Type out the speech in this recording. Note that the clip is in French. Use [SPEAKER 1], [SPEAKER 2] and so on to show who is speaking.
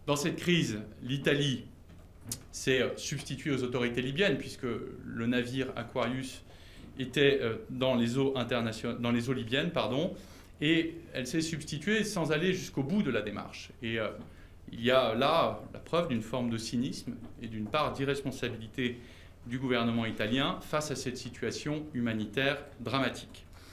[SPEAKER 1] Dans cette crise, l'Italie s'est substituée aux autorités libyennes, puisque le navire Aquarius était dans les eaux libyennes, et elle s'est substituée sans aller jusqu'au bout de la démarche. Et il y a là la preuve d'une forme de cynisme et d'une part d'irresponsabilité du gouvernement italien face à cette situation humanitaire dramatique.